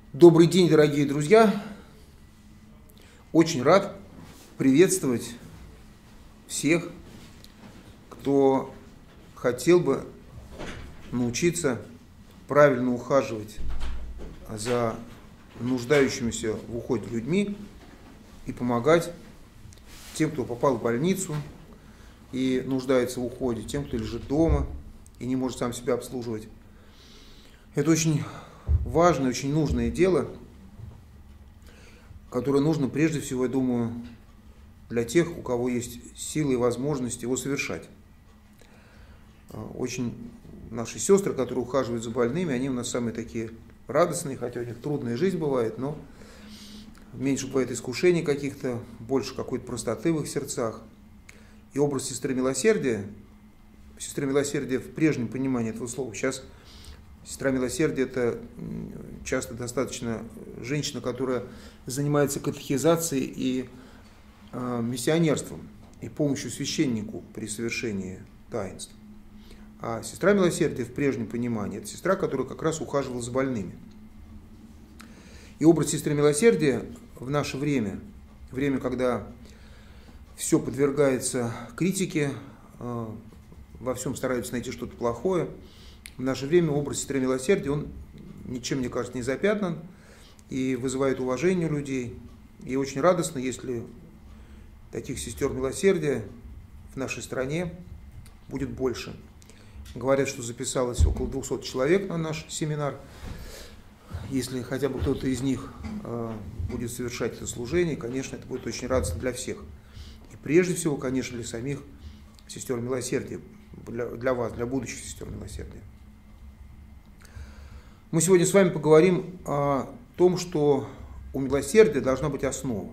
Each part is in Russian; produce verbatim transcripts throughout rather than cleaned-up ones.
Добрый день, дорогие друзья! Очень рад приветствовать всех, кто хотел бы научиться правильно ухаживать за нуждающимися в уходе людьми и помогать тем, кто попал в больницу и нуждается в уходе, тем, кто лежит дома и не может сам себя обслуживать. Это очень важное, очень нужное дело, которое нужно прежде всего, я думаю, для тех, у кого есть силы и возможность его совершать. Очень наши сестры, которые ухаживают за больными, они у нас самые такие радостные, хотя у них трудная жизнь бывает, но меньше бывает искушений каких-то, больше какой-то простоты в их сердцах. И образ сестры милосердия, сестры милосердия в прежнем понимании этого слова, сейчас сестра милосердия – это часто достаточно женщина, которая занимается катехизацией и э, миссионерством, и помощью священнику при совершении таинств. А сестра милосердия в прежнем понимании – это сестра, которая как раз ухаживала за больными. И образ сестры милосердия в наше время, время, когда все подвергается критике, э, во всем стараются найти что-то плохое, в наше время образ сестры милосердия, он ничем, мне кажется, не запятнан и вызывает уважение у людей. И очень радостно, если таких сестер милосердия в нашей стране будет больше. Говорят, что записалось около двухсот человек на наш семинар. Если хотя бы кто-то из них э, будет совершать это служение, конечно, это будет очень радостно для всех. И прежде всего, конечно, для самих сестер милосердия, для, для вас, для будущих сестер милосердия. Мы сегодня с вами поговорим о том, что у милосердия должна быть основа.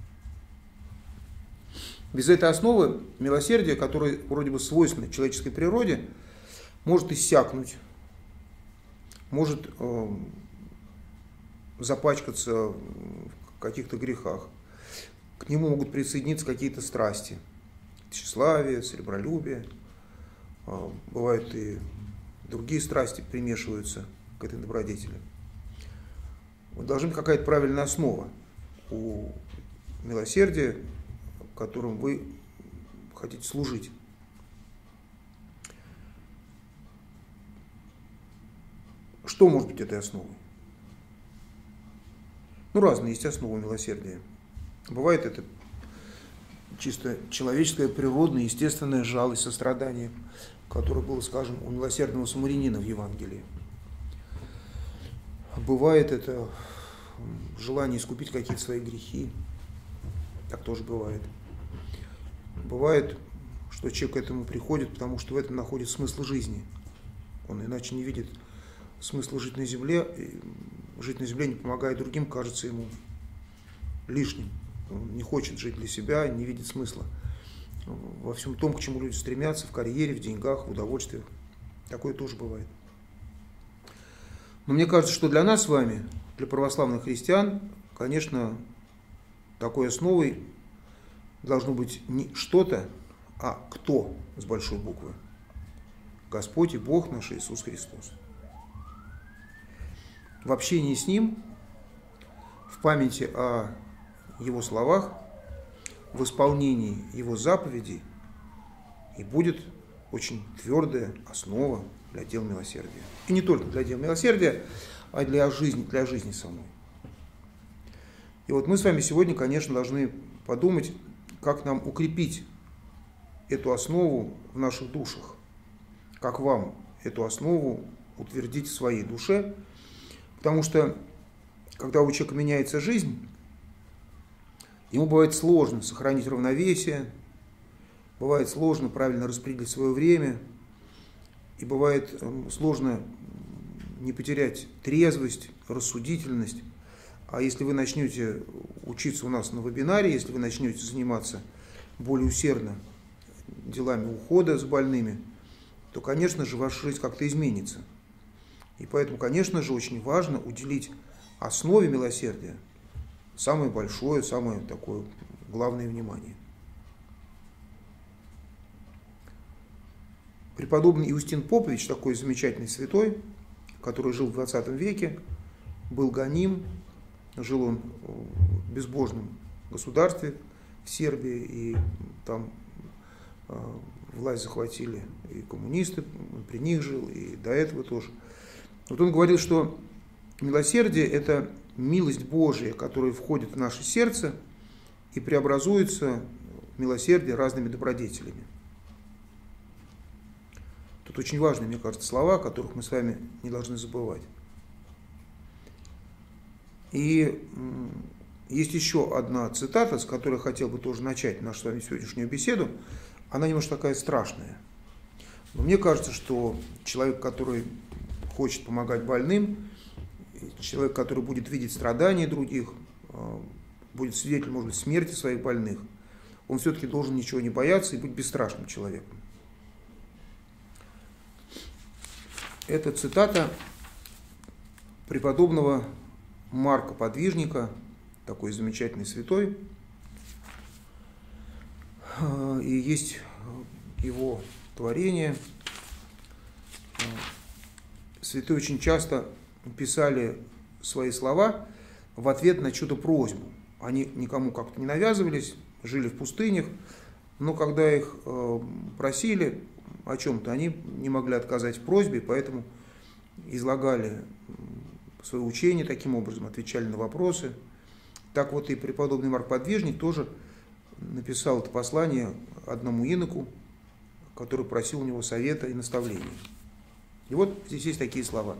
Без этой основы милосердие, которое вроде бы свойственно человеческой природе, может иссякнуть, может э, запачкаться в каких-то грехах. К нему могут присоединиться какие-то страсти, тщеславие, сребролюбие. Э, бывают и другие страсти примешиваются к этой добродетели. Должна быть какая-то правильная основа у милосердия, которым вы хотите служить. Что может быть этой основой? Ну, разные есть основы милосердия. Бывает это чисто человеческая, природная, естественная жалость, сострадание, которое было, скажем, у милосердного самарянина в Евангелии. Бывает это желание искупить какие-то свои грехи. Так тоже бывает. Бывает, что человек к этому приходит, потому что в этом находит смысл жизни. Он иначе не видит смысла жить на земле. И жить на земле, не помогая другим, кажется ему лишним. Он не хочет жить для себя, не видит смысла во всем том, к чему люди стремятся, в карьере, в деньгах, в удовольствиях. Такое тоже бывает. Но мне кажется, что для нас с вами, для православных христиан, конечно, такой основой должно быть не что-то, а кто с большой буквы. Господь и Бог наш Иисус Христос. В общении с Ним, в памяти о Его словах, в исполнении Его заповедей и будет очень твердая основа для дел милосердия. И не только для дел милосердия, а для жизни, для жизни самой. И вот мы с вами сегодня, конечно, должны подумать, как нам укрепить эту основу в наших душах, как вам эту основу утвердить в своей душе, потому что, когда у человека меняется жизнь, ему бывает сложно сохранить равновесие, бывает сложно правильно распределить свое время, и бывает сложно не потерять трезвость, рассудительность. А если вы начнете учиться у нас на вебинаре, если вы начнете заниматься более усердно делами ухода с больными, то, конечно же, ваша жизнь как-то изменится. И поэтому, конечно же, очень важно уделить основе милосердия самое большое, самое такое главное внимание. Преподобный Иустин Попович, такой замечательный святой, который жил в двадцатом веке, был гоним, жил он в безбожном государстве в Сербии, и там власть захватили и коммунисты, он при них жил, и до этого тоже. Вот он говорил, что милосердие – это милость Божия, которая входит в наше сердце и преобразуется в милосердие разными добродетелями. Тут очень важные, мне кажется, слова, которых мы с вами не должны забывать. И есть еще одна цитата, с которой я хотел бы тоже начать нашу с вами сегодняшнюю беседу. Она немножко такая страшная. Но мне кажется, что человек, который хочет помогать больным, человек, который будет видеть страдания других, будет свидетелем, может быть, смерти своих больных, он все-таки должен ничего не бояться и быть бесстрашным человеком. Это цитата преподобного Марка Подвижника, такой замечательный святой. И есть его творение. Святые очень часто писали свои слова в ответ на чью-то просьбу. Они никому как-то не навязывались, жили в пустынях, но когда их просили о чем-то, они не могли отказать в просьбе, поэтому излагали свое учение таким образом, отвечали на вопросы. Так вот и преподобный Марк Подвижник тоже написал это послание одному иноку, который просил у него совета и наставления. И вот здесь есть такие слова.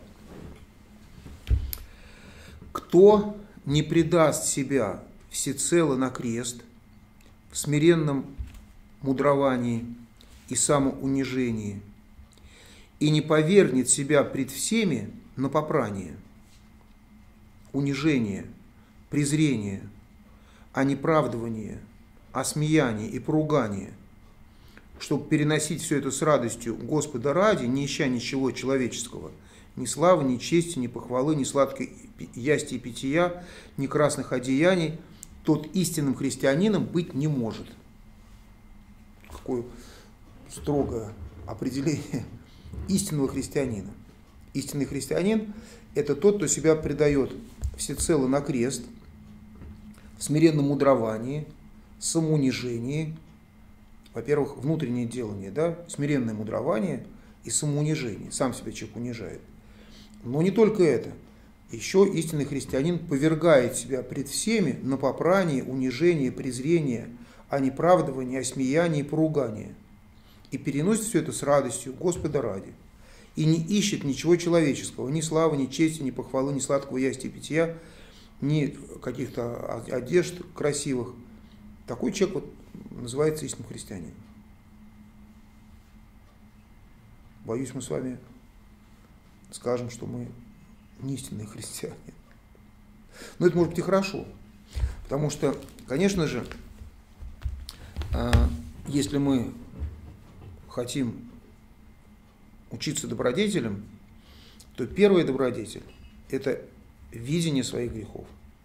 «Кто не предаст себя всецело на крест, в смиренном мудровании и самоунижении, и не повергнет себя пред всеми на попрание, унижение, презрение, а неправдывание, осмеяние и поругание, чтобы переносить все это с радостью Господа ради, не ища ничего человеческого, ни славы, ни чести, ни похвалы, ни сладкой ясти и питья, ни красных одеяний, тот истинным христианином быть не может». Какое строгое определение истинного христианина. Истинный христианин – это тот, кто себя предает всецело на крест, в смиренном мудровании, самоунижении. Во-первых, внутреннее делание, да, смиренное мудрование и самоунижение. Сам себя человек унижает. Но не только это. Еще истинный христианин повергает себя пред всеми на попрание, унижение, презрение, а неправдывание, осмеяние и поругание. И переносит все это с радостью Господа ради. И не ищет ничего человеческого, ни славы, ни чести, ни похвалы, ни сладкого ясти и питья, ни каких-то одежд красивых. Такой человек вот называется истинным христианином. Боюсь, мы с вами скажем, что мы не истинные христиане. Но это может быть и хорошо. Потому что, конечно же, если мы хотим учиться добродетелям, то первый добродетель – это видение своих грехов.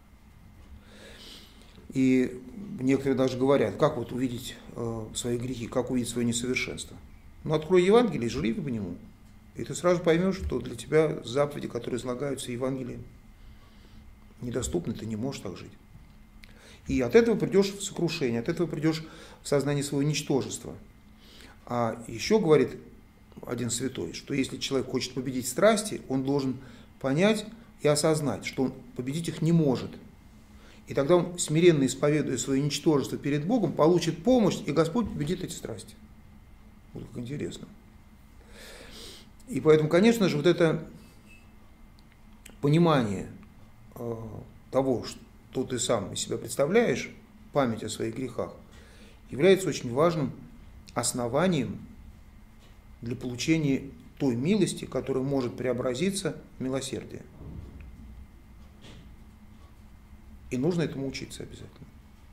И некоторые даже говорят, как вот увидеть э, свои грехи, как увидеть свое несовершенство. Ну, открой Евангелие, живи по нему, и ты сразу поймешь, что для тебя заповеди, которые излагаются Евангелием, недоступны, ты не можешь так жить. И от этого придешь в сокрушение, от этого придешь в сознание своего ничтожества. А еще говорит один святой, что если человек хочет победить страсти, он должен понять и осознать, что он победить их не может. И тогда он, смиренно исповедуя свое ничтожество перед Богом, получит помощь, и Господь победит эти страсти. Вот как интересно. И поэтому, конечно же, вот это понимание э, того, что ты сам из себя представляешь, память о своих грехах, является очень важным основанием для получения той милости, которая может преобразиться в милосердие. И нужно этому учиться обязательно.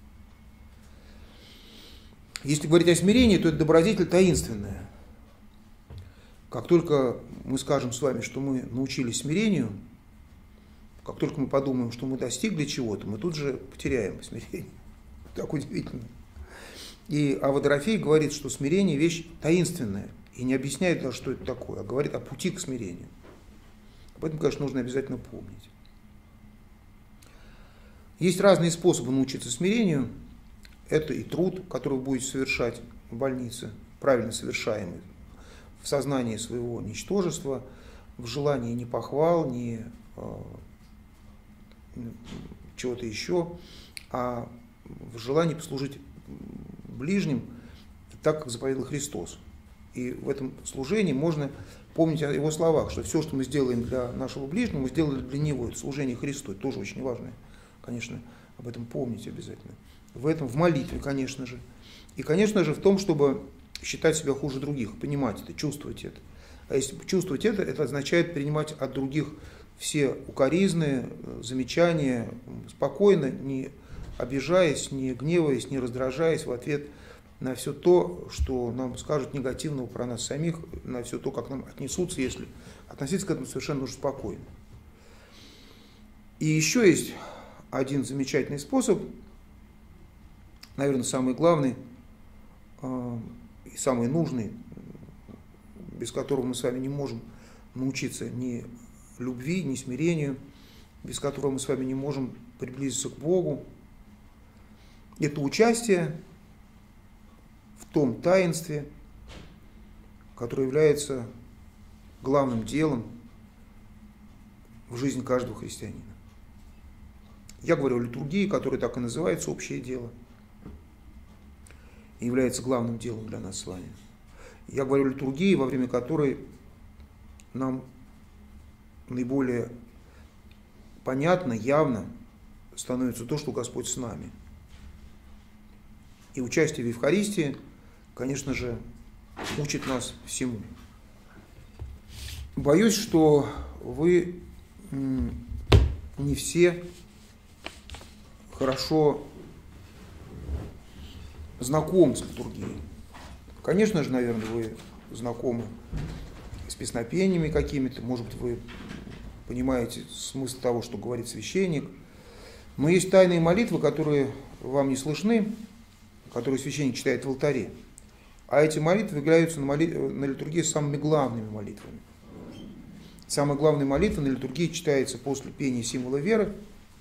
Если говорить о смирении, то это добродетель таинственная. Как только мы скажем с вами, что мы научились смирению, как только мы подумаем, что мы достигли чего-то, мы тут же потеряем смирение. Так удивительно. И Ава Дорофей говорит, что смирение – вещь таинственная. И не объясняет даже, что это такое, а говорит о пути к смирению. Об этом, конечно, нужно обязательно помнить. Есть разные способы научиться смирению. Это и труд, который вы будете совершать в больнице, правильно совершаемый, в сознании своего ничтожества, в желании ни похвал, ни э, чего-то еще, а в желании послужить ближним так, как заповедал Христос. И в этом служении можно помнить о его словах, что все, что мы сделаем для нашего ближнего, мы сделали для него. Это служение Христу, это тоже очень важно, конечно, об этом помнить обязательно. В этом, в молитве, конечно же. И, конечно же, в том, чтобы считать себя хуже других, понимать это, чувствовать это. А если чувствовать это, это означает принимать от других все укоризны, замечания, спокойно, не обижаясь, не гневаясь, не раздражаясь в ответ на все то, что нам скажут негативного про нас самих, на все то, как нам отнесутся, если относиться к этому совершенно уже спокойно. И еще есть один замечательный способ, наверное, самый главный и самый нужный, без которого мы с вами не можем научиться ни любви, ни смирению, без которого мы с вами не можем приблизиться к Богу. Это участие в том таинстве, которое является главным делом в жизни каждого христианина. Я говорю о литургии, которая так и называется «Общее дело», и является главным делом для нас с вами. Я говорю о литургии, во время которой нам наиболее понятно, явно становится то, что Господь с нами. И участие в Евхаристии, конечно же, учит нас всему. Боюсь, что вы не все хорошо знакомы с литургией. Конечно же, наверное, вы знакомы с песнопениями какими-то, может быть, вы понимаете смысл того, что говорит священник. Но есть тайные молитвы, которые вам не слышны, которые священник читает в алтаре. А эти молитвы являются на, моли... на литургии самыми главными молитвами. Самая главная молитва на литургии читается после пения символа веры.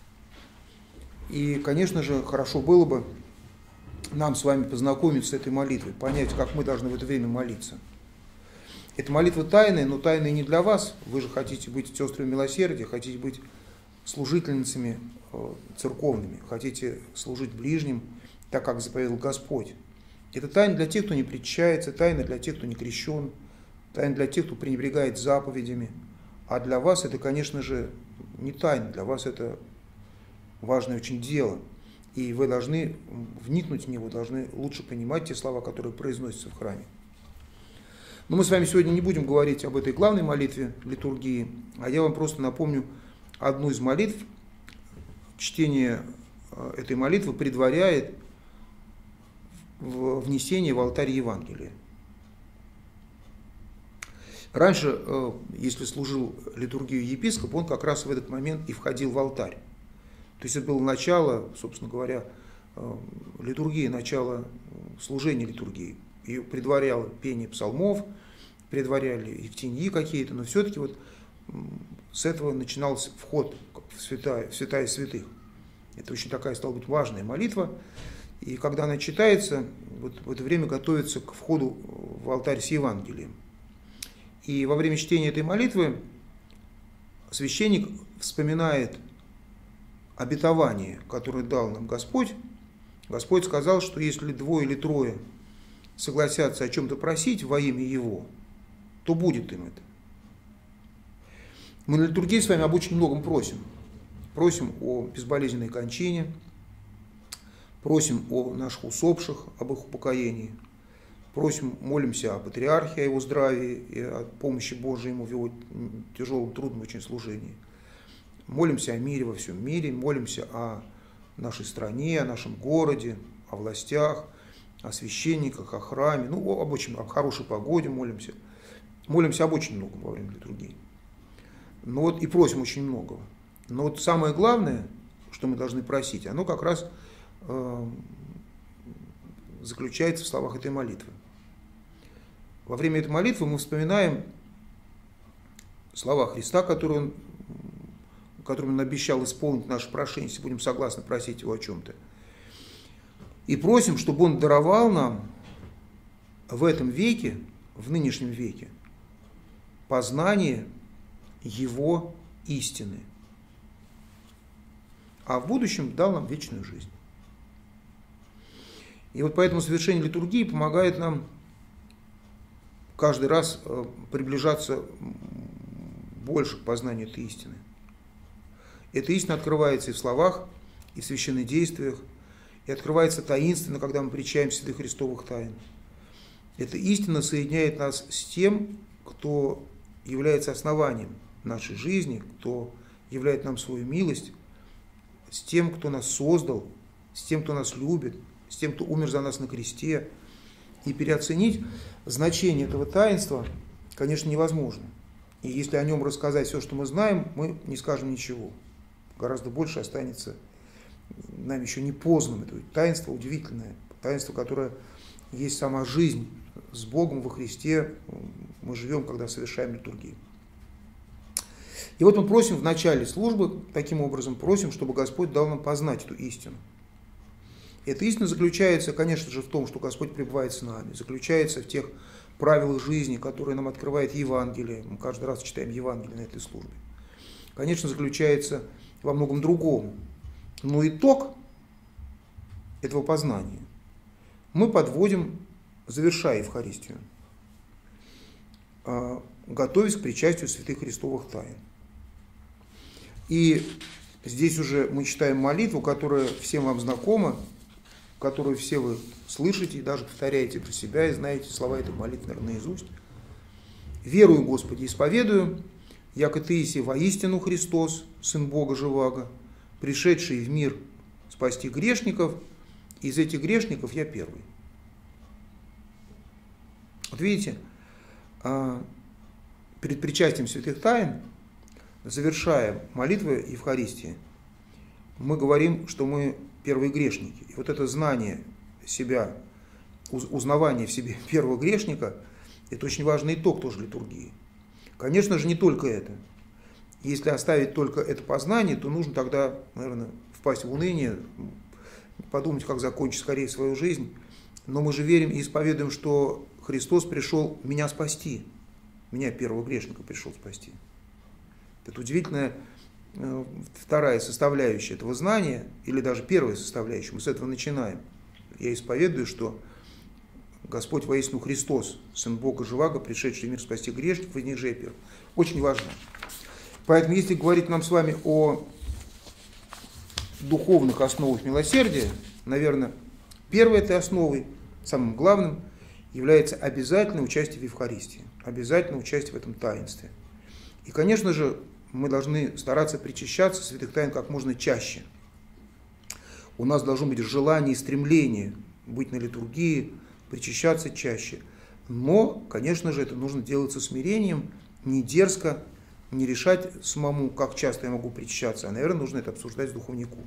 И, конечно же, хорошо было бы нам с вами познакомиться с этой молитвой, понять, как мы должны в это время молиться. Эта молитва тайная, но тайная не для вас. Вы же хотите быть сестрами милосердия, хотите быть служительницами церковными, хотите служить ближним, так как заповедал Господь. Это тайна для тех, кто не причащается, тайна для тех, кто не крещен, тайна для тех, кто пренебрегает заповедями. А для вас это, конечно же, не тайна, для вас это важное очень дело. И вы должны вникнуть в него, должны лучше понимать те слова, которые произносятся в храме. Но мы с вами сегодня не будем говорить об этой главной молитве литургии, а я вам просто напомню одну из молитв. Чтение этой молитвы предваряет внесение в алтарь Евангелия. Раньше, если служил литургию епископ, он как раз в этот момент и входил в алтарь. То есть это было начало, собственно говоря, литургии, начало служения литургии. Ее предваряло пение псалмов, предваряли евтиньи какие-то, но все-таки вот с этого начинался вход в святая, в святая святых. Это очень такая, стала быть, важная молитва. И когда она читается, вот в это время готовится к входу в алтарь с Евангелием. И во время чтения этой молитвы священник вспоминает обетование, которое дал нам Господь. Господь сказал, что если двое или трое согласятся о чем-то просить во имя Его, то будет им это. Мы на литургии с вами об очень многом просим. Просим о безболезненной кончине, просим о наших усопших, об их упокоении, просим, молимся о патриархе, о его здравии и о помощи Божией ему в его тяжелом, трудном очень служении. Молимся о мире во всем мире, молимся о нашей стране, о нашем городе, о властях, о священниках, о храме, ну, об очень, о хорошей погоде молимся. Молимся об очень многом во время литургии. Но вот и просим очень многого. Но вот самое главное, что мы должны просить, оно как раз э, заключается в словах этой молитвы. Во время этой молитвы мы вспоминаем слова Христа, которые Он которым он обещал исполнить наше прошение, если будем согласны просить его о чем-то. И просим, чтобы он даровал нам в этом веке, в нынешнем веке, познание его истины. А в будущем дал нам вечную жизнь. И вот поэтому совершение литургии помогает нам каждый раз приближаться больше к познанию этой истины. Эта истина открывается и в словах, и в священнодействиях, и открывается таинственно, когда мы причащаем святых Христовых тайн. Эта истина соединяет нас с тем, кто является основанием нашей жизни, кто являет нам свою милость, с тем, кто нас создал, с тем, кто нас любит, с тем, кто умер за нас на кресте. И переоценить значение этого таинства, конечно, невозможно. И если о нем рассказать все, что мы знаем, мы не скажем ничего. Гораздо больше останется нам еще не познанным. Это таинство удивительное, таинство, которое есть сама жизнь с Богом во Христе. Мы живем, когда совершаем литургию. И вот мы просим в начале службы, таким образом просим, чтобы Господь дал нам познать эту истину. Эта истина заключается, конечно же, в том, что Господь пребывает с нами, заключается в тех правилах жизни, которые нам открывает Евангелие. Мы каждый раз читаем Евангелие на этой службе. Конечно, заключается во многом другом. Но итог этого познания мы подводим, завершая Евхаристию, готовясь к причастию святых Христовых тайн. И здесь уже мы читаем молитву, которая всем вам знакома, которую все вы слышите и даже повторяете про себя, и знаете слова этой молитвы, наверное, наизусть. «Верую, Господи, исповедую, яко Ты еси воистину Христос, Сын Бога живаго, пришедший в мир спасти грешников, и из этих грешников я первый». Вот видите, перед причастием святых тайн, завершая молитву Евхаристии, мы говорим, что мы первые грешники. И вот это знание себя, узнавание в себе первого грешника, это очень важный итог тоже литургии. Конечно же, не только это. Если оставить только это познание, то нужно тогда, наверное, впасть в уныние, подумать, как закончить скорее свою жизнь. Но мы же верим и исповедуем, что Христос пришел меня спасти. Меня, первого грешника, пришел спасти. Это удивительная вторая составляющая этого знания, или даже первая составляющая, мы с этого начинаем. Я исповедую, что Господь воистину Христос, Сын Бога живаго, пришедший в мир спасти грешников, из них же я первый. Очень важно. Поэтому, если говорить нам с вами о духовных основах милосердия, наверное, первой этой основой, самым главным, является обязательное участие в Евхаристии, обязательное участие в этом таинстве. И, конечно же, мы должны стараться причащаться святых тайн как можно чаще. У нас должно быть желание и стремление быть на литургии, причащаться чаще. Но, конечно же, это нужно делать со смирением, не дерзко, не решать самому, как часто я могу причащаться, а, наверное, нужно это обсуждать с духовником.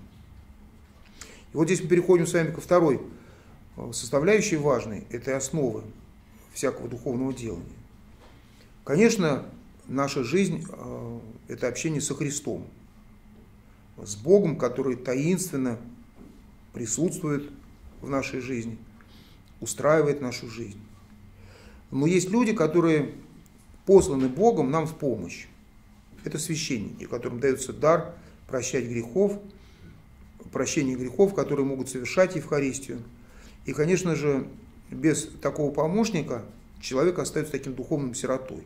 И вот здесь мы переходим с вами ко второй составляющей важной, этой основы всякого духовного делания. Конечно, наша жизнь – это общение со Христом, с Богом, который таинственно присутствует в нашей жизни, устраивает нашу жизнь. Но есть люди, которые посланы Богом нам в помощь. Это священники, которым дается дар прощать грехов, прощение грехов, которые могут совершать Евхаристию. И, конечно же, без такого помощника человек остается таким духовным сиротой.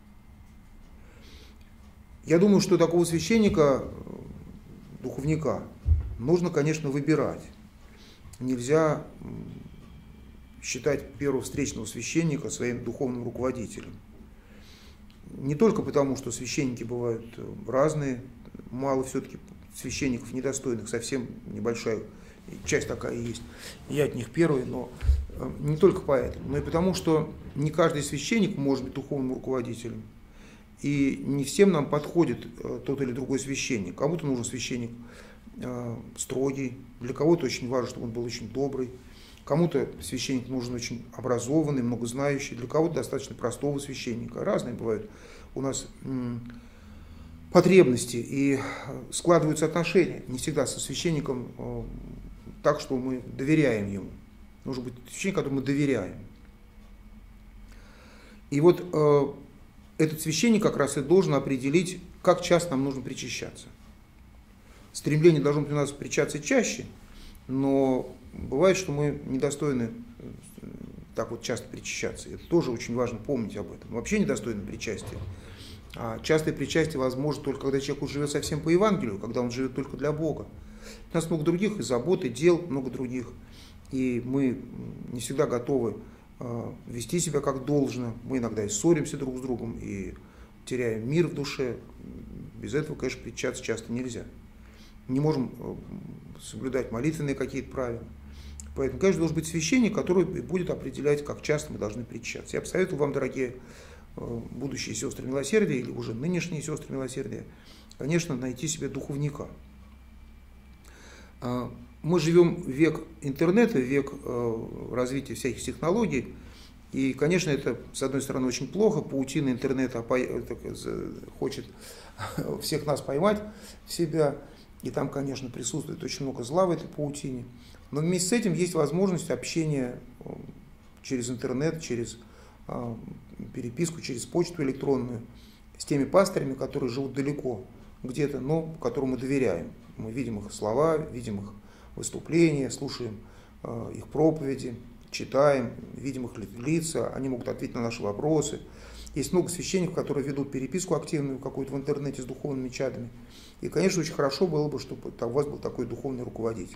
Я думаю, что такого священника, духовника, нужно, конечно, выбирать. Нельзя считать первого встречного священника своим духовным руководителем. Не только потому, что священники бывают разные, мало все-таки священников недостойных, совсем небольшая часть такая есть. Я от них первый, но не только поэтому, но и потому, что не каждый священник может быть духовным руководителем. И не всем нам подходит тот или другой священник. Кому-то нужен священник строгий, для кого-то очень важно, чтобы он был очень добрый, кому-то священник нужен очень образованный, многознающий, для кого-то достаточно простого священника. Разные бывают у нас потребности и складываются отношения, не всегда со священником э, так, что мы доверяем ему. Нужно быть священник, которому мы доверяем. И вот э, этот священник как раз и должен определить, как часто нам нужно причащаться. Стремление должно быть у нас причащаться чаще, но бывает, что мы недостойны так вот часто причащаться. Это тоже очень важно помнить об этом. Вообще недостойны причастия. А частое причастие возможно только когда человек уже живет совсем по Евангелию, когда он живет только для Бога. У нас много других и забот, и дел много других. И мы не всегда готовы вести себя как должно. Мы иногда и ссоримся друг с другом, и теряем мир в душе. Без этого, конечно, причащаться часто нельзя. Не можем соблюдать молитвенные какие-то правила. Поэтому, конечно, должен быть священник, который будет определять, как часто мы должны причащаться. Я посоветую вам, дорогие будущие сестры милосердия или уже нынешние сестры милосердия, конечно, найти себе духовника. Мы живем в век интернета, в век развития всяких технологий, и, конечно, это, с одной стороны, очень плохо, паутина интернета хочет всех нас поймать в себя, и там, конечно, присутствует очень много зла в этой паутине, но вместе с этим есть возможность общения через интернет, через переписку, через почту электронную с теми пастырями, которые живут далеко где-то, но которым мы доверяем. Мы видим их слова, видим их выступления, слушаем э, их проповеди, читаем, видим их лица, они могут ответить на наши вопросы. Есть много священников, которые ведут переписку активную какую-то в интернете с духовными чадами. И, конечно, очень хорошо было бы, чтобы у вас был такой духовный руководитель.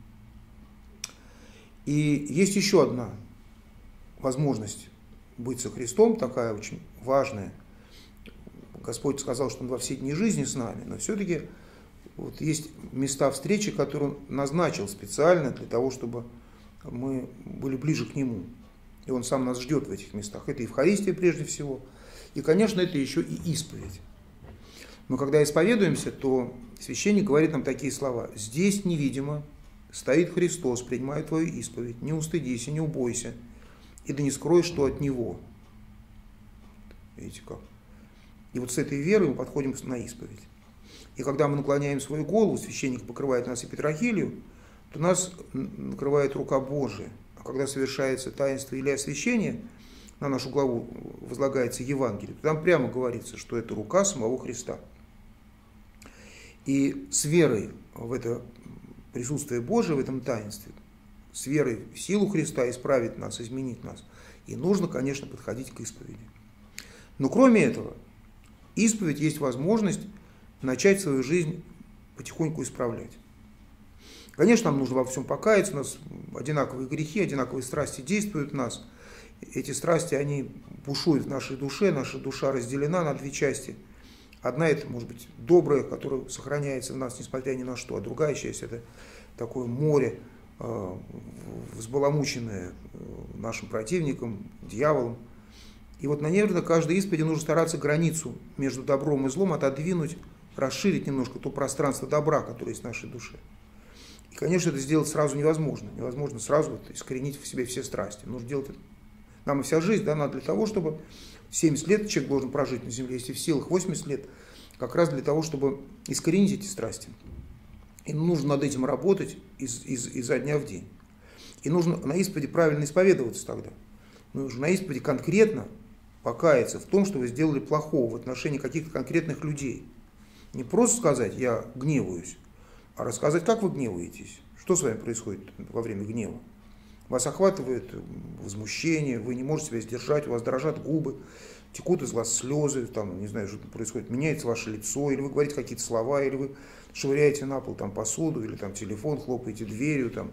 И есть еще одна возможность быть со Христом, такая очень важная. Господь сказал, что Он во все дни жизни с нами, но все-таки вот есть места встречи, которые Он назначил специально для того, чтобы мы были ближе к Нему. И Он сам нас ждет в этих местах. Это Евхаристия прежде всего. И, конечно, это еще и исповедь. Но когда исповедуемся, то священник говорит нам такие слова. «Здесь невидимо стоит Христос, принимая твою исповедь. Не устыдись и не убойся, и да не скроешь, что от Него». Видите как? И вот с этой верой мы подходим на исповедь. И когда мы наклоняем свою голову, священник покрывает нас эпитрахилию, то нас накрывает рука Божия. А когда совершается таинство или освящение, на нашу главу возлагается Евангелие, то там прямо говорится, что это рука самого Христа. И с верой в это присутствие Божие, в этом таинстве, с верой в силу Христа исправить нас, изменить нас, и нужно, конечно, подходить к исповеди. Но кроме этого, исповедь есть возможность начать свою жизнь потихоньку исправлять. Конечно, нам нужно во всем покаяться, у нас одинаковые грехи, одинаковые страсти действуют в нас. Эти страсти, они бушуют в нашей душе, наша душа разделена на две части. Одна это, может быть, добрая, которая сохраняется в нас, несмотря ни на что, а другая часть это такое море, взбаламученное нашим противником, дьяволом. И вот, наверное, каждой исповеди нужно стараться границу между добром и злом отодвинуть, расширить немножко то пространство добра, которое есть в нашей душе. И, конечно, это сделать сразу невозможно. Невозможно сразу вот искоренить в себе все страсти. Нужно делать это. Нам и вся жизнь дана для того, чтобы семьдесят лет человек должен прожить на земле, если в силах восемьдесят лет, как раз для того, чтобы искоренить эти страсти. И нужно над этим работать из, из, изо дня в день. И нужно на исповеди правильно исповедоваться тогда. Нужно на исповеди конкретно покаяться в том, что вы сделали плохого в отношении каких-то конкретных людей. Не просто сказать «я гневаюсь», а рассказать, как вы гневаетесь, что с вами происходит во время гнева. Вас охватывает возмущение, вы не можете себя сдержать, у вас дрожат губы, текут из глаз слезы, там, не знаю, что происходит, меняется ваше лицо, или вы говорите какие-то слова, или вы швыряете на пол там, посуду, или там, телефон, хлопаете дверью, там,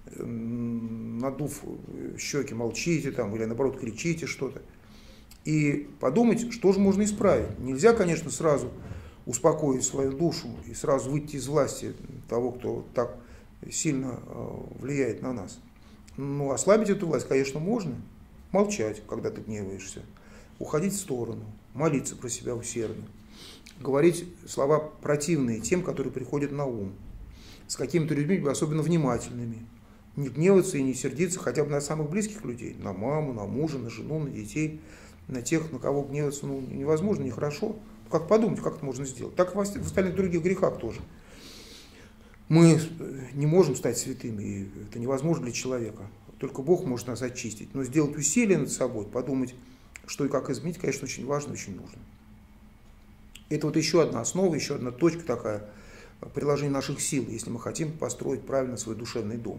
надув щеки, молчите, там, или наоборот кричите что-то. И подумать, что же можно исправить. Нельзя, конечно, сразу успокоить свою душу и сразу выйти из власти того, кто так сильно влияет на нас. Ну, ослабить эту власть, конечно, можно. Молчать, когда ты гневаешься. Уходить в сторону. Молиться про себя усердно. Говорить слова противные тем, которые приходят на ум. С какими-то людьми быть особенно внимательными. Не гневаться и не сердиться хотя бы на самых близких людей. На маму, на мужа, на жену, на детей. На тех, на кого гневаться ну, невозможно, нехорошо. Как подумать, как это можно сделать? Так в остальных других грехах тоже. Мы не можем стать святыми, и это невозможно для человека. Только Бог может нас очистить. Но сделать усилие над собой, подумать, что и как изменить, конечно, очень важно, очень нужно. Это вот еще одна основа, еще одна точка такая, приложение наших сил, если мы хотим построить правильно свой душевный дом.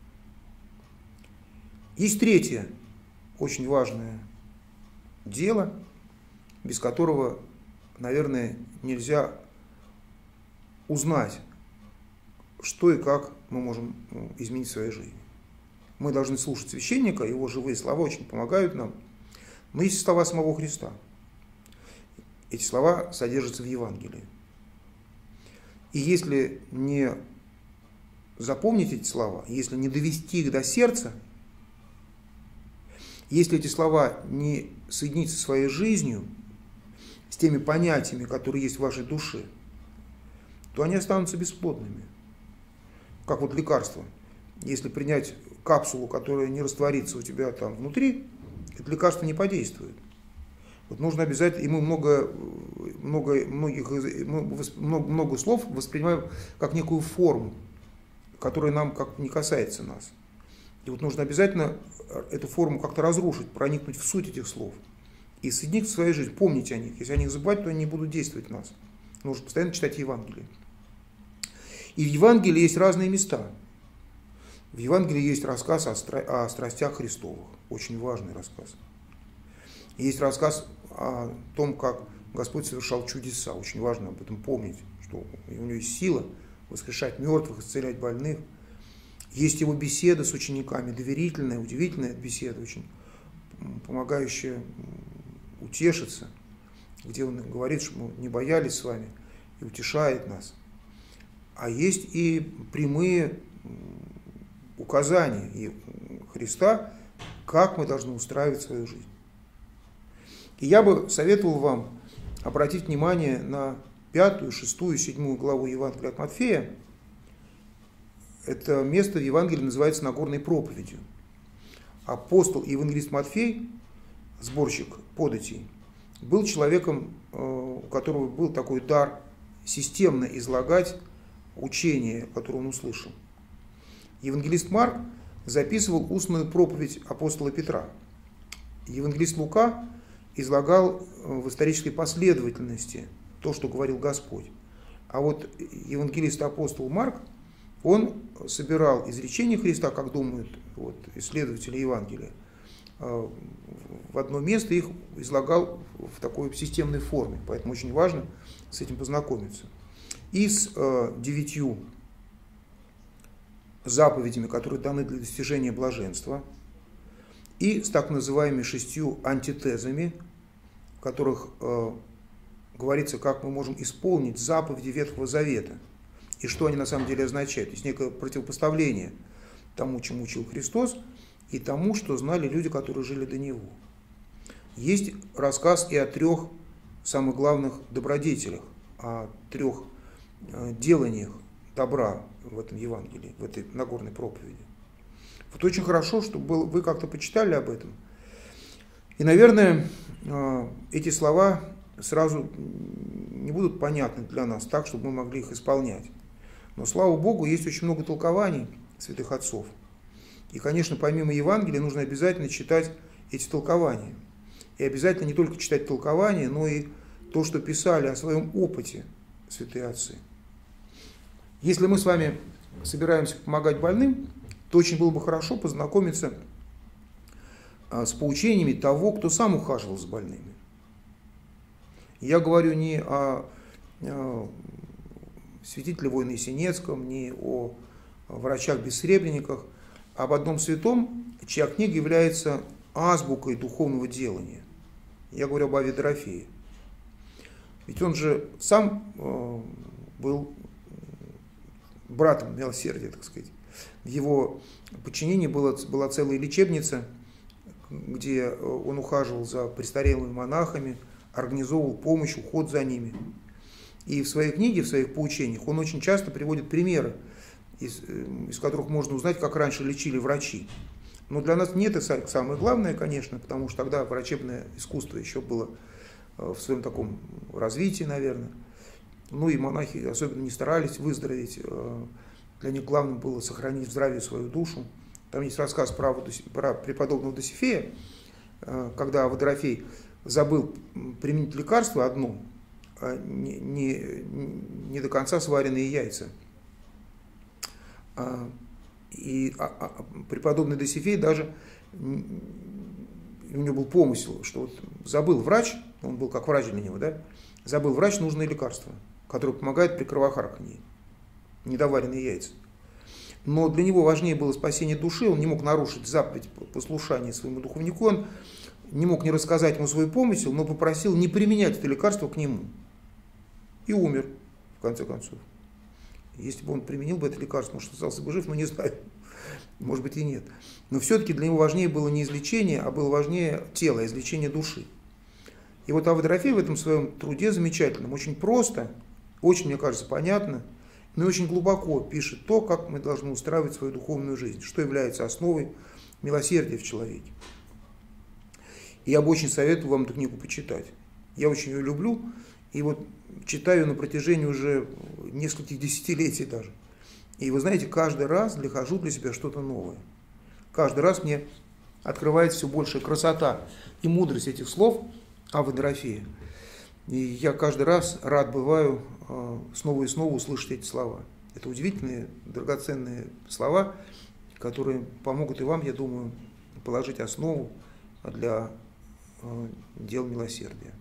Есть третье, очень важное дело, без которого, наверное, нельзя узнать, что и как мы можем изменить в своей жизни. Мы должны слушать священника, его живые слова очень помогают нам. Но есть слова самого Христа. Эти слова содержатся в Евангелии. И если не запомнить эти слова, если не довести их до сердца, если эти слова не соединить со своей жизнью, с теми понятиями, которые есть в вашей душе, то они останутся бесплодными. Как вот лекарство. Если принять капсулу, которая не растворится у тебя там внутри, это лекарство не подействует. Вот нужно обязательно, и мы много, много, многих, много, много слов воспринимаем как некую форму, которая нам как не касается нас. И вот нужно обязательно эту форму как-то разрушить, проникнуть в суть этих слов и соединить в своей жизни, помнить о них. Если о них забывать, то они не будут действовать в нас. Нужно постоянно читать Евангелие. И в Евангелии есть разные места. В Евангелии есть рассказ о, стра... о страстях Христовых, очень важный рассказ. Есть рассказ о том, как Господь совершал чудеса, очень важно об этом помнить, что у него есть сила воскрешать мертвых, исцелять больных. Есть его беседа с учениками, доверительная, удивительная беседа, очень помогающая утешиться, где он говорит, что мы не боялись с вами, и утешает нас. А есть и прямые указания Христа, как мы должны устраивать свою жизнь. И я бы советовал вам обратить внимание на пятую, шестую, седьмую главу Евангелия от Матфея. Это место в Евангелии называется Нагорной проповедью. Апостол и евангелист Матфей, сборщик податей, был человеком, у которого был такой дар системно излагать учение, которое он услышал. Евангелист Марк записывал устную проповедь апостола Петра. Евангелист Лука излагал в исторической последовательности то, что говорил Господь. А вот евангелист апостол Марк, он собирал изречения Христа, как думают вот, исследователи Евангелия, в одно место их излагал в такой системной форме. Поэтому очень важно с этим познакомиться. И с э, девятью заповедями, которые даны для достижения блаженства, и с так называемыми шестью антитезами, в которых э, говорится, как мы можем исполнить заповеди Ветхого Завета, и что они на самом деле означают. То есть некое противопоставление тому, чему учил Христос, и тому, что знали люди, которые жили до Него. Есть рассказ и о трех самых главных добродетелях, о трех деланиях добра в этом Евангелии, в этой Нагорной проповеди. Вот очень хорошо, чтобы вы как-то почитали об этом. И, наверное, эти слова сразу не будут понятны для нас так, чтобы мы могли их исполнять. Но, слава Богу, есть очень много толкований святых отцов. И, конечно, помимо Евангелия нужно обязательно читать эти толкования. И обязательно не только читать толкования, но и то, что писали о своем опыте святые отцы. Если мы с вами собираемся помогать больным, то очень было бы хорошо познакомиться с поучениями того, кто сам ухаживал за больными. Я говорю не о святителе Воиносенецком, не о врачах-бессребренниках, а об одном святом, чья книга является азбукой духовного делания. Я говорю об Аве Дорофее. Ведь он же сам был братом милосердия, так сказать. В его подчинении была, была целая лечебница, где он ухаживал за престарелыми монахами, организовывал помощь, уход за ними. И в своей книге, в своих поучениях он очень часто приводит примеры, из, из которых можно узнать, как раньше лечили врачи. Но для нас не это самое главное, конечно, потому что тогда врачебное искусство еще было в своем таком развитии, наверное. Ну и монахи особенно не старались выздороветь. Для них главным было сохранить в здравии свою душу. Там есть рассказ про, про преподобного Досифея, когда Водорофей забыл применить лекарство одно, не, не, не до конца сваренные яйца. И а, а, преподобный Досифей даже, у него был помысел, что вот забыл врач, он был как врач для него, да, забыл врач нужное лекарство, которое помогает при кровохарканье, недоваренные яйца. Но для него важнее было спасение души, он не мог нарушить заповедь послушания своему духовнику, он не мог не рассказать ему свой помысел, но попросил не применять это лекарство к нему. И умер, в конце концов. Если бы он применил бы это лекарство, может, остался бы жив, но не знаю, может быть и нет. Но все-таки для него важнее было не излечение, а было важнее тело, излечение души. И вот Водорофей в этом своем труде замечательном, очень просто, очень, мне кажется, понятно, но и очень глубоко пишет то, как мы должны устраивать свою духовную жизнь, что является основой милосердия в человеке. И я бы очень советую вам эту книгу почитать. Я очень ее люблю, и вот читаю на протяжении уже нескольких десятилетий даже. И вы знаете, каждый раз нахожу для себя что-то новое. Каждый раз мне открывается все большая красота и мудрость этих слов о Водорофее. И я каждый раз рад бываю э, снова и снова услышать эти слова. Это удивительные, драгоценные слова, которые помогут и вам, я думаю, положить основу для э, дел милосердия.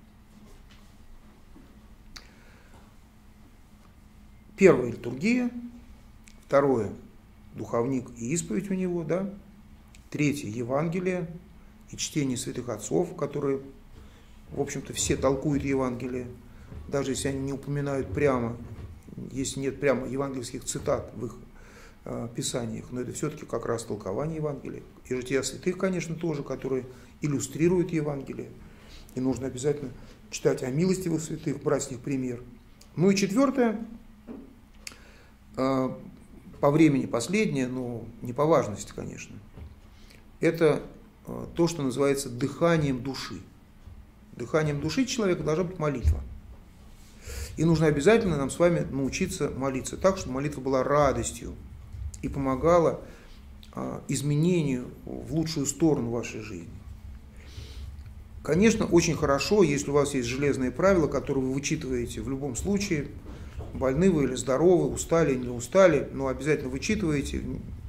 Первая литургия, второе духовник и исповедь у него, да, третье Евангелие и чтение святых отцов, которые, в общем-то, все толкуют Евангелие, даже если они не упоминают прямо, если нет прямо евангельских цитат в их э, писаниях, но это все-таки как раз толкование Евангелия. И жития святых, конечно, тоже, которые иллюстрируют Евангелие. И нужно обязательно читать о милостивых святых, брать с них пример. Ну и четвертое, э, по времени последнее, но не по важности, конечно, это э, то, что называется дыханием души. Дыханием души человека должна быть молитва. И нужно обязательно нам с вами научиться молиться так, чтобы молитва была радостью и помогала а, изменению в лучшую сторону вашей жизни. Конечно, очень хорошо, если у вас есть железные правила, которые вы вычитываете в любом случае, больны вы или здоровы, устали или не устали, но обязательно вычитываете,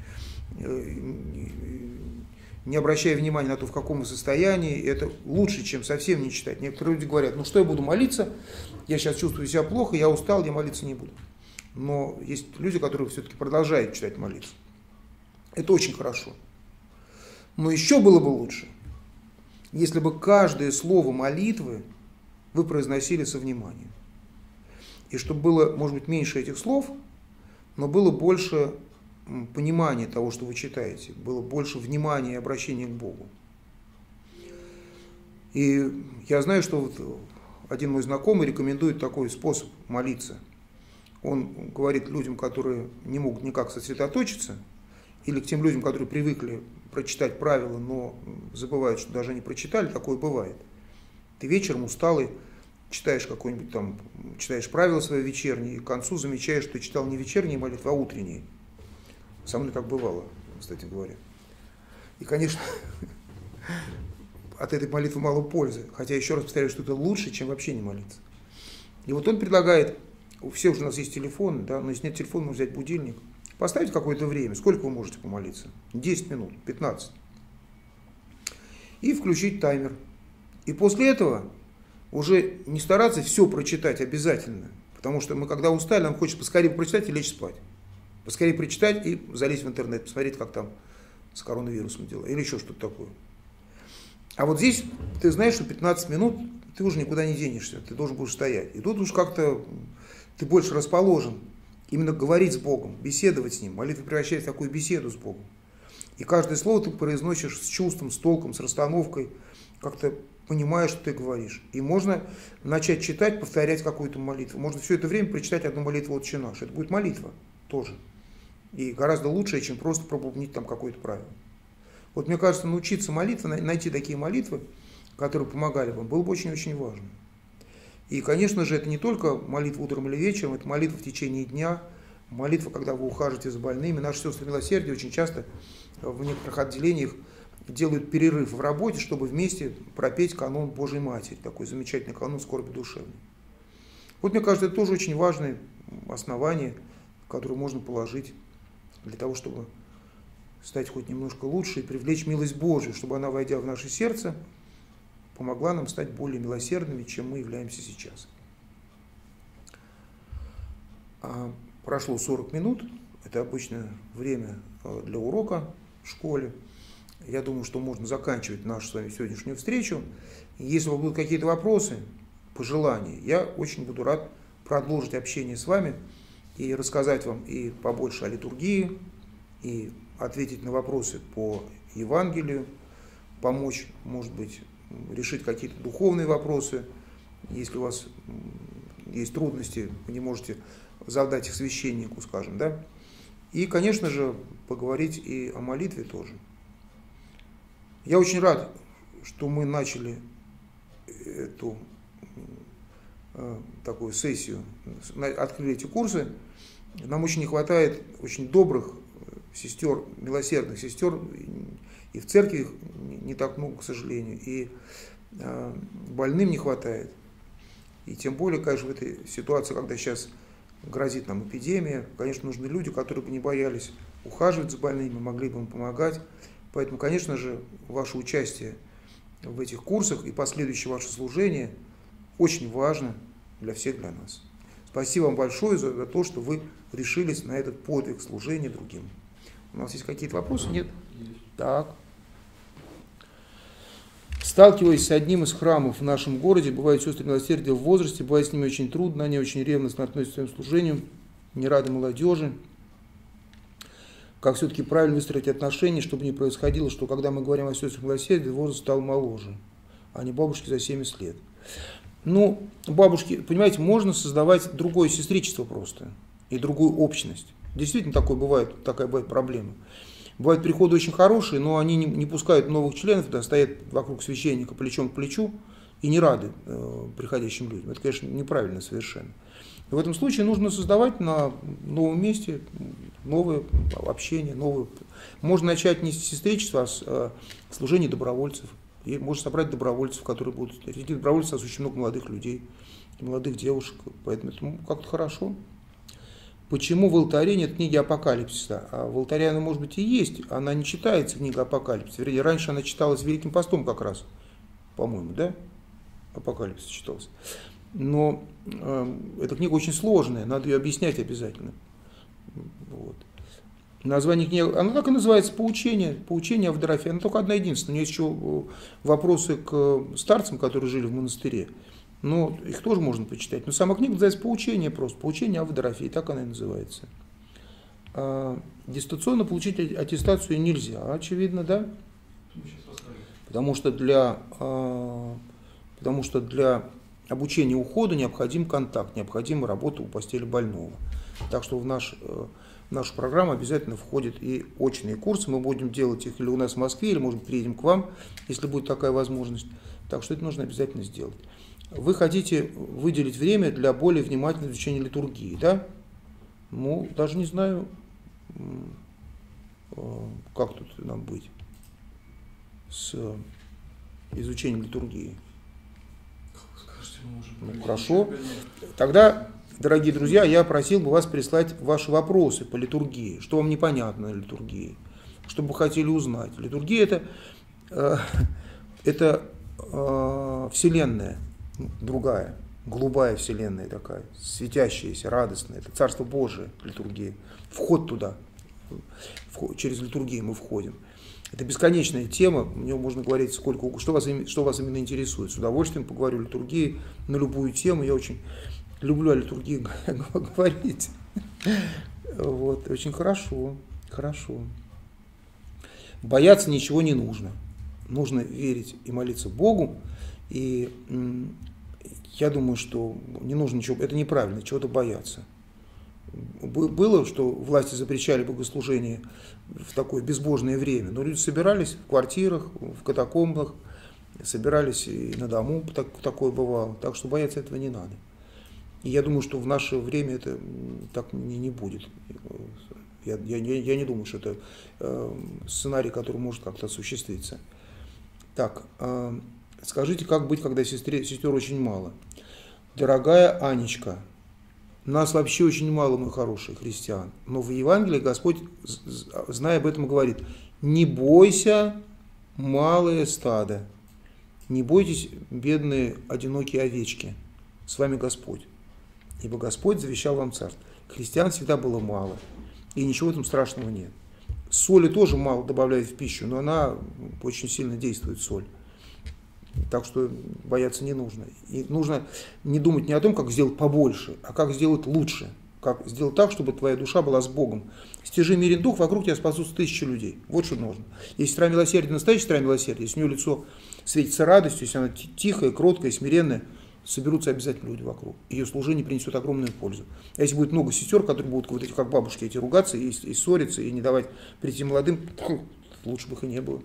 не обращая внимания на то, в каком вы состоянии, это лучше, чем совсем не читать. Некоторые люди говорят, ну что я буду молиться, я сейчас чувствую себя плохо, я устал, я молиться не буду. Но есть люди, которые все-таки продолжают читать молиться. Это очень хорошо. Но еще было бы лучше, если бы каждое слово молитвы вы произносили со вниманием. И чтобы было, может быть, меньше этих слов, но было больше понимание того, что вы читаете, было больше внимания и обращения к Богу. И я знаю, что вот один мой знакомый рекомендует такой способ молиться. Он говорит людям, которые не могут никак сосредоточиться, или к тем людям, которые привыкли прочитать правила, но забывают, что даже они прочитали, такое бывает. Ты вечером усталый, читаешь какой-нибудь там, читаешь правила свои вечерние, и к концу замечаешь, что ты читал не вечерние молитвы, а утренние. Со мной так бывало, кстати говоря. И, конечно, от этой молитвы мало пользы. Хотя, еще раз повторяю, что это лучше, чем вообще не молиться. И вот он предлагает, у всех же у нас есть телефон, да, но если нет телефона, можно взять будильник, поставить какое-то время, сколько вы можете помолиться? десять минут, пятнадцать. И включить таймер. И после этого уже не стараться все прочитать обязательно. Потому что мы, когда устали, нам хочется поскорее прочитать и лечь спать. Поскорее прочитать и залезть в интернет, посмотреть, как там с коронавирусом дела, или еще что-то такое. А вот здесь ты знаешь, что пятнадцать минут ты уже никуда не денешься, ты должен будешь стоять. И тут уж как-то ты больше расположен именно говорить с Богом, беседовать с Ним. Молитва превращается в такую беседу с Богом. И каждое слово ты произносишь с чувством, с толком, с расстановкой, как-то понимаешь, что ты говоришь. И можно начать читать, повторять какую-то молитву. Можно все это время прочитать одну молитву «Отче наш». Это будет молитва тоже. И гораздо лучше, чем просто пробубнить там какое-то правило. Вот мне кажется, научиться молиться, найти такие молитвы, которые помогали вам, было бы очень-очень важно. И, конечно же, это не только молитва утром или вечером, это молитва в течение дня, молитва, когда вы ухаживаете за больными. Наши сестры милосердия очень часто в некоторых отделениях делают перерыв в работе, чтобы вместе пропеть канон Божьей Матери, такой замечательный канон скорби душевной. Вот, мне кажется, это тоже очень важное основание, которое можно положить для того, чтобы стать хоть немножко лучше и привлечь милость Божию, чтобы она, войдя в наше сердце, помогла нам стать более милосердными, чем мы являемся сейчас. Прошло сорок минут, это обычное время для урока в школе. Я думаю, что можно заканчивать нашу с вами сегодняшнюю встречу. Если у вас будут какие-то вопросы, пожелания, я очень буду рад продолжить общение с вами и рассказать вам и побольше о литургии, и ответить на вопросы по Евангелию, помочь, может быть, решить какие-то духовные вопросы. Если у вас есть трудности, вы не можете задать их священнику, скажем, да. И, конечно же, поговорить и о молитве тоже. Я очень рад, что мы начали эту э, такую сессию, открыли эти курсы. Нам очень не хватает очень добрых сестер, милосердных сестер, и в церкви их не так много, к сожалению, и э, больным не хватает. И тем более, конечно, в этой ситуации, когда сейчас грозит нам эпидемия, конечно, нужны люди, которые бы не боялись ухаживать за больными, могли бы им помогать. Поэтому, конечно же, ваше участие в этих курсах и последующее ваше служение очень важно для всех, для нас. Спасибо вам большое за, за то, что вы решились на этот подвиг служения другим. У нас есть какие-то вопросы? Нет? Так. Сталкиваясь с одним из храмов в нашем городе, бывают сестры милосердия в возрасте, бывает с ними очень трудно, они очень ревностно относятся к своему служению, не рады молодежи. Как все-таки правильно выстроить отношения, чтобы не происходило, что когда мы говорим о сестрах милосердия, возраст стал моложе, а не бабушки за семьдесят лет. Ну, бабушки, понимаете, можно создавать другое сестричество просто и другую общность. Действительно, такое бывает, такая бывает проблема. Бывают приходы очень хорошие, но они не, не пускают новых членов, да, стоят вокруг священника плечом к плечу и не рады э, приходящим людям. Это, конечно, неправильно совершенно. И в этом случае нужно создавать на новом месте новое общение, новое. Можно начать не с сестричества, а с э, служения добровольцев. И можно собрать добровольцев, которые будут. Среди добровольцев очень много молодых людей, молодых девушек, поэтому это как-то хорошо. Почему в алтаре нет книги Апокалипсиса? А в алтаре она, может быть, и есть, она не читается, книга Апокалипсиса. Вернее, раньше она читалась Великим постом как раз, по-моему, да? Апокалипсис читался. Но э, эта книга очень сложная, надо ее объяснять обязательно. Вот. Название книги, она так и называется «Поучение», «Поучение о Водорофе». Она только одна единственная. У нее есть еще вопросы к старцам, которые жили в монастыре. Но их тоже можно почитать. Но сама книга называется «Поучение» просто. «Поучение о Водорофе». И так она и называется. А, дистанционно получить аттестацию нельзя, очевидно, да? Потому что для, а, потому что для обучения ухода необходим контакт, необходима работа у постели больного. Так что в, наш, в нашу программу обязательно входят и очные курсы. Мы будем делать их или у нас в Москве, или, может быть, приедем к вам, если будет такая возможность. Так что это нужно обязательно сделать. Вы хотите выделить время для более внимательного изучения литургии, да? Ну, даже не знаю, как тут нам быть с изучением литургии. Ну, хорошо. Тогда, дорогие друзья, я просил бы вас прислать ваши вопросы по литургии. Что вам непонятно на литургии? Что бы вы хотели узнать? Литургия это, э, это э, вселенная. Другая, голубая вселенная такая, светящаяся, радостная. Это Царство Божие, литургия. Вход туда, вход, через литургию мы входим. Это бесконечная тема, в нем можно говорить сколько угодно. Что вас, что вас именно интересует? С удовольствием поговорю о литургии на любую тему. Я очень люблю о литургии говорить. Вот, очень хорошо, хорошо. Бояться ничего не нужно. Нужно верить и молиться Богу. И я думаю, что не нужно ничего, это неправильно, чего-то бояться. Было, что власти запрещали богослужение в такое безбожное время, но люди собирались в квартирах, в катакомбах, собирались и на дому, так, такое бывало, так что бояться этого не надо. И я думаю, что в наше время это так не, не будет. Я, я, я не думаю, что это э, сценарий, который может как-то осуществиться. Так, э, скажите, как быть, когда сестре, сестер очень мало? Дорогая Анечка, нас вообще очень мало, мы хорошие христиан, но в Евангелии Господь, зная об этом, говорит: не бойся, малое стадо, не бойтесь, бедные одинокие овечки, с вами Господь, ибо Господь завещал вам царство. Христиан всегда было мало, и ничего в этом страшного нет. Соли тоже мало добавляют в пищу, но она очень сильно действует, соль. Так что бояться не нужно. И нужно не думать не о том, как сделать побольше, а как сделать лучше. Как сделать так, чтобы твоя душа была с Богом. Стяжи мирен дух, вокруг тебя спасутся тысячи людей. Вот что нужно. Если сестра милосердия, настоящая сестра милосердия, если у нее лицо светится радостью, если она тихая, кроткая, смиренная, соберутся обязательно люди вокруг. Ее служение принесет огромную пользу. А если будет много сестер, которые будут, вот эти, как бабушки, эти ругаться и, и ссориться, и не давать прийти молодым, лучше бы их и не было.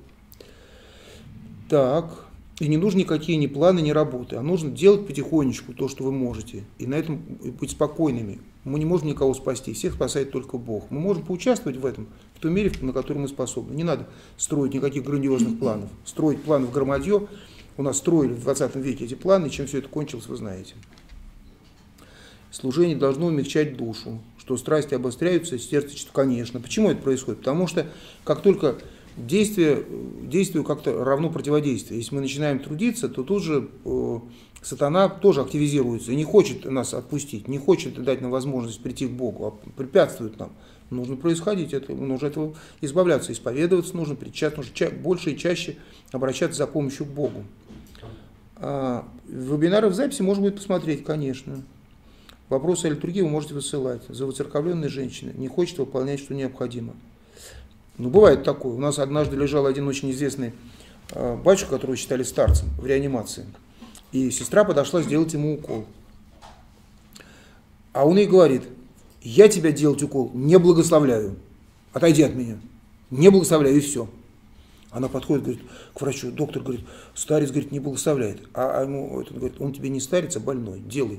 Так. И не нужны никакие ни планы, ни работы, а нужно делать потихонечку то, что вы можете, и на этом быть спокойными. Мы не можем никого спасти, всех спасает только Бог. Мы можем поучаствовать в этом в той мере, на которую мы способны. Не надо строить никаких грандиозных планов. Строить планы в громадье. У нас строили в двадцатом веке эти планы, и чем все это кончилось, вы знаете. Служение должно умягчать душу, что страсти обостряются, сердце, конечно. Почему это происходит? Потому что как только Действие, действию как-то равно противодействие. Если мы начинаем трудиться, то тут же э, сатана тоже активизируется и не хочет нас отпустить, не хочет дать нам возможность прийти к Богу, а препятствует нам. Нужно происходить, это, нужно от этого избавляться, исповедоваться нужно, причастаться, нужно ча- больше и чаще обращаться за помощью к Богу. А, вебинары в записи можно будет посмотреть, конечно. Вопросы о литургии вы можете высылать. За воцерковленные женщины не хочет выполнять, что необходимо. Ну, бывает такое. У нас однажды лежал один очень известный э, батюшка, которого считали старцем, в реанимации. И сестра подошла сделать ему укол. А он ей говорит: я тебя делать укол не благословляю. Отойди от меня. Не благословляю, и все. Она подходит, говорит, к врачу. Доктор говорит: старец, говорит, не благословляет. А ему этот говорит: он тебе не старец, а больной. Делай.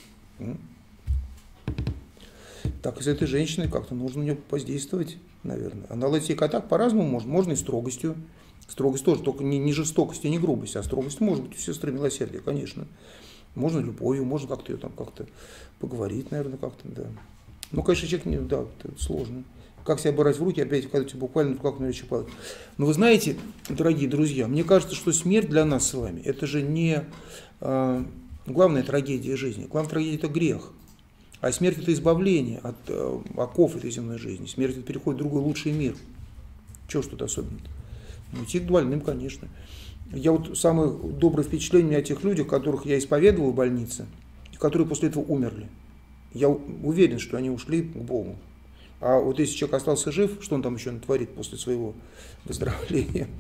Так и с этой женщиной как-то нужно на нее воздействовать, наверное. А наладить ей контакт по-разному можно. Можно и строгостью. Строгость тоже, только не, не жестокость и не грубость, а строгость может быть у сестры милосердия, конечно. Можно любовью, можно как-то ее там как-то поговорить, наверное, как-то, да. Ну, конечно, человек, не, да, это сложно. Как себя брать в руки, опять, когда у тебя буквально в руках наличие палки. Но вы знаете, дорогие друзья, мне кажется, что смерть для нас с вами, это же не э, главная трагедия жизни. Главная трагедия – это грех. А смерть – это избавление от э, оков этой земной жизни. Смерть – это переход в другой лучший мир. Чего ж тут особенно-то? Ну, идти к больным, конечно. Я вот самое доброе впечатление у меня о тех людях, которых я исповедовал в больнице, которые после этого умерли. Я уверен, что они ушли к Богу. А вот если человек остался жив, что он там еще натворит после своего выздоровления?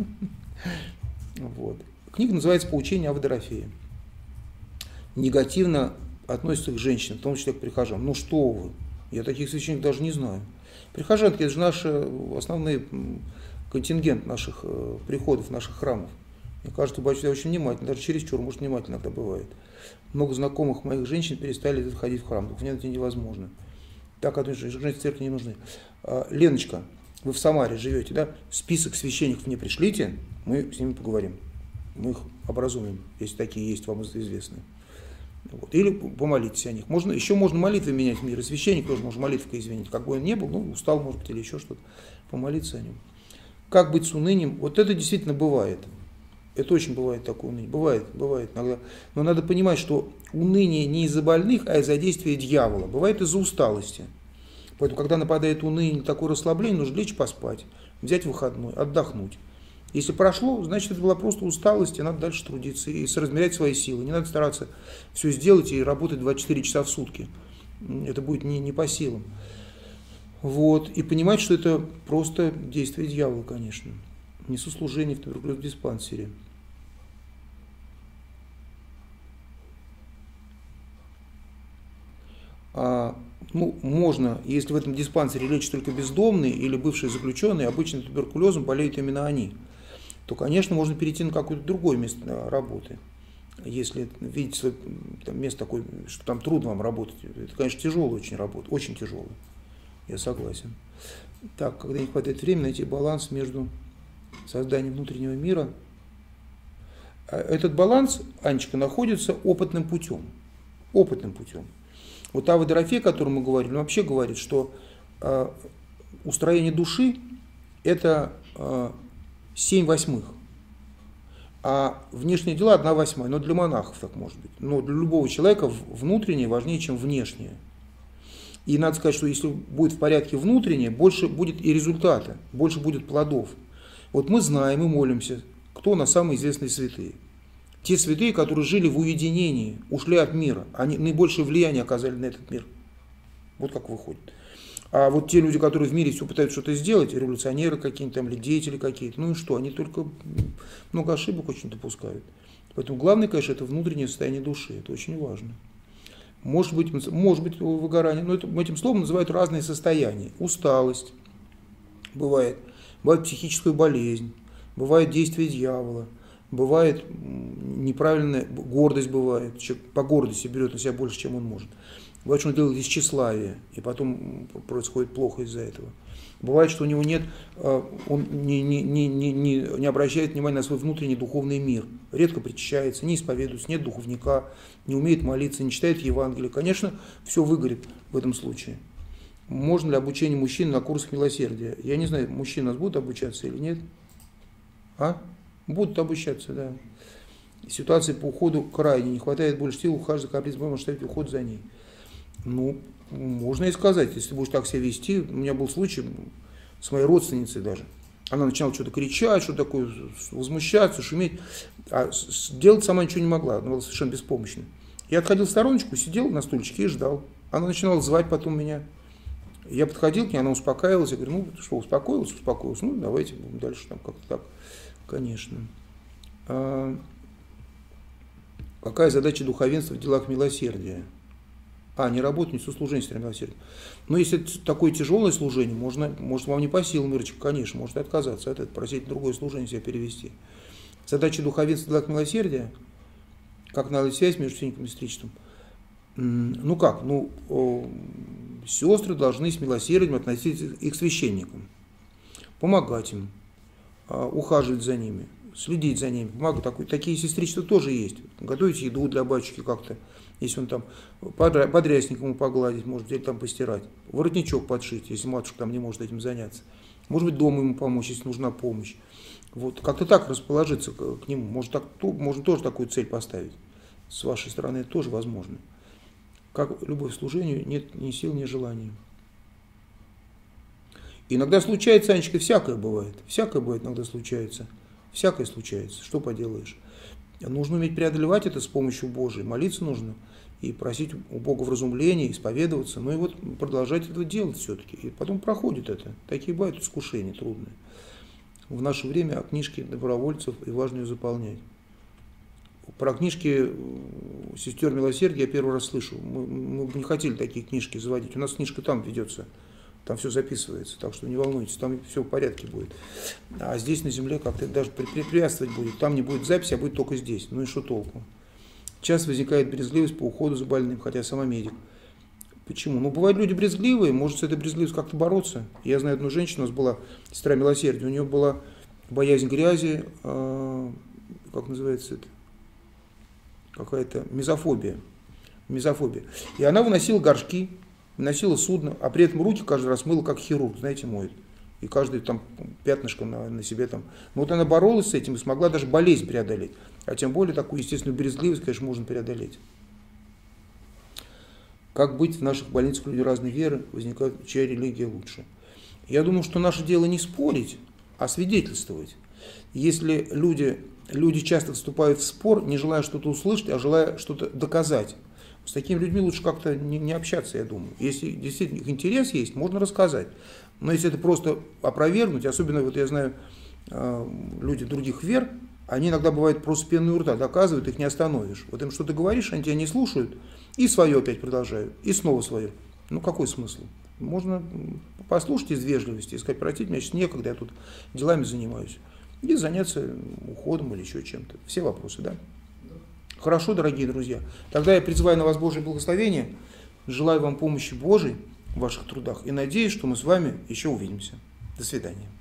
Вот. Книга называется «Поучение о Водорофее». Негативно относится к женщинам, в том числе к прихожанам. Ну что вы, я таких священников даже не знаю. Прихожанки – это же наш основной контингент наших приходов, наших храмов. Мне кажется, батюшка очень внимательно, даже чересчур, может, внимательно иногда бывает. Много знакомых моих женщин перестали ходить в храм, так нет, это невозможно. Так, женщины в церкви не нужны. Леночка, вы в Самаре живете, да? Список священников мне пришлите, мы с ними поговорим. Мы их образуем, если такие есть, вам известные. Вот. Или помолитесь о них. Можно, еще можно молитвы менять в мире. Священник тоже может молитвой извинить. Как бы он ни был, ну, устал, может быть, или еще что-то. Помолиться о нем. Как быть с унынием? Вот это действительно бывает. Это очень бывает такое уныние. Бывает, бывает иногда. Но надо понимать, что уныние не из-за больных, а из-за действия дьявола. Бывает из-за усталости. Поэтому, когда нападает уныние, такое расслабление, нужно лечь поспать, взять выходной, отдохнуть. Если прошло, значит, это была просто усталость, и надо дальше трудиться и соразмерять свои силы. Не надо стараться все сделать и работать двадцать четыре часа в сутки. Это будет не, не по силам. Вот. И понимать, что это просто действие дьявола, конечно. Несу служение в туберкулезном диспансере. А, ну, можно, если в этом диспансере лечат только бездомные или бывшие заключенные, обычно туберкулезом болеют именно они. то, конечно, можно перейти на какое-то другое место работы. Если видите там место такое, что там трудно вам работать, это, конечно, тяжелая очень работа, очень тяжелая, я согласен. Так, когда не хватает времени, найти баланс между созданием внутреннего мира. Этот баланс, Анечка, находится опытным путем. Опытным путем. Вот та Водорофей, о которой мы говорили, он вообще говорит, что э, устроение души – это э, семь восьмых, а внешние дела – одна восьмая. Но для монахов так может быть. Но для любого человека внутреннее важнее, чем внешнее. И надо сказать, что если будет в порядке внутреннее, больше будет и результата, больше будет плодов. Вот мы знаем и молимся, кто у нас самые известные святые. Те святые, которые жили в уединении, ушли от мира, они наибольшее влияние оказали на этот мир. Вот как выходит. А вот те люди, которые в мире все пытаются что-то сделать, революционеры какие-то там, или деятели какие-то, ну и что, они только много ошибок очень допускают. Поэтому главное, конечно, это внутреннее состояние души, это очень важно. Может быть, может быть выгорание, но это, этим словом называют разные состояния. Усталость бывает, бывает психическая болезнь, бывает действие дьявола, бывает неправильная гордость, бывает, человек по гордости берет на себя больше, чем он может. Бывает, что он делает из тщеславия, и потом происходит плохо из-за этого. Бывает, что у него нет, он не, не, не, не, не обращает внимания на свой внутренний духовный мир, редко причащается, не исповедуется, нет духовника, не умеет молиться, не читает Евангелие. Конечно, все выгорит в этом случае. Можно ли обучение мужчин на курсах милосердия? Я не знаю, мужчины у нас будут обучаться или нет? А? Будут обучаться, да. Ситуация по уходу крайне, не хватает больше сил, ухаживать за капризом, можно ставить уход за ней. Ну, можно и сказать, если будешь так себя вести. У меня был случай с моей родственницей даже. Она начинала что-то кричать, что такое, возмущаться, шуметь. А делать сама ничего не могла, она была совершенно беспомощна. Я отходил в стороночку, сидел на стульчике и ждал. Она начинала звать потом меня. Я подходил к ней, она успокаивалась. Я говорю, ну что, успокоилась, успокоилась. Ну, давайте будем дальше там как-то так. Конечно. А какая задача духовенства в делах милосердия? А, не работать, несу служение с милосердия. Но если это такое тяжелое служение, можно, может, вам не по силам, Ирочка, конечно, можете отказаться от этого, просить другое служение себя перевести. Задача духовенства в делах милосердия, как наладить связь между священником и сестричеством? Ну как, ну, о, сестры должны с милосердием относиться и к священникам, помогать им, ухаживать за ними, следить за ними. Помогать. Такие сестричества тоже есть. Готовить еду для батюшки как-то, если он там подрясник ему погладить, может, или там постирать, воротничок подшить, если матушка там не может этим заняться. Может быть, дома ему помочь, если нужна помощь. Вот. Как-то так расположиться к, к нему. Может, так, то, можно тоже такую цель поставить. С вашей стороны это тоже возможно. Как любовь к служению, нет ни сил, ни желания. Иногда случается, Анечка, всякое бывает. Всякое бывает, иногда случается. Всякое случается. Что поделаешь? Нужно уметь преодолевать это с помощью Божией. Молиться нужно и просить у Бога вразумления, исповедоваться. Ну и вот продолжать это делать все-таки. И потом проходит это. Такие бывают искушения трудные. В наше время о книжке добровольцев и важно ее заполнять. Про книжки сестер милосердия я первый раз слышу. Мы, мы бы не хотели такие книжки заводить. У нас книжка там ведется. Там все записывается, так что не волнуйтесь, там все в порядке будет. А здесь на земле как-то даже препятствовать будет. Там не будет записи, а будет только здесь. Ну и что толку? Часто возникает брезгливость по уходу за больным, хотя сама медик. Почему? Ну, бывают люди брезгливые, может с этой брезгливостью как-то бороться. Я знаю одну женщину, у нас была сестра милосердия, у нее была боязнь грязи, э, как называется это, какая-то мезофобия. Мезофобия. И она выносила горшки, носила судно, а при этом руки каждый раз мыла, как хирург, знаете, моет. И каждый там пятнышко на, на себе там. Но вот она боролась с этим и смогла даже болезнь преодолеть. А тем более такую естественную брезгливость, конечно, можно преодолеть. Как быть в наших больницах, люди разной веры, возникают, чья религия лучше? Я думаю, что наше дело не спорить, а свидетельствовать. Если люди, люди часто вступают в спор, не желая что-то услышать, а желая что-то доказать. С такими людьми лучше как-то не, не общаться, я думаю. Если действительно их интерес есть, можно рассказать. Но если это просто опровергнуть, особенно, вот я знаю, люди других вер, они иногда бывают просто пеной у рта, доказывают, их не остановишь. Вот им что-то говоришь, они тебя не слушают, и свое опять продолжают, и снова свое. Ну какой смысл? Можно послушать из вежливости и сказать, простите, меня сейчас некогда, я тут делами занимаюсь. и заняться уходом или еще чем-то. Все вопросы, да? Хорошо, дорогие друзья. Тогда я призываю на вас Божье благословение, желаю вам помощи Божией в ваших трудах и надеюсь, что мы с вами еще увидимся. До свидания.